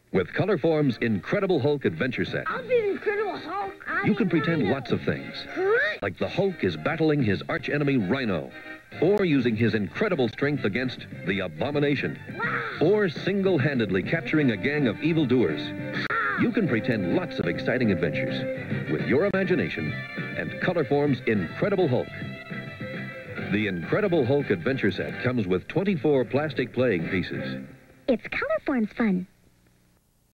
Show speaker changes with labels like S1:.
S1: With Colorforms' Incredible Hulk Adventure Set,
S2: I'll be the Incredible Hulk.
S1: you can pretend lots of things. Like the Hulk is battling his archenemy Rhino, or using his incredible strength against the Abomination, or single-handedly capturing a gang of evildoers. You can pretend lots of exciting adventures with your imagination and Colorforms' Incredible Hulk. The Incredible Hulk Adventure Set comes with 24 plastic playing pieces.
S3: It's Colorforms fun.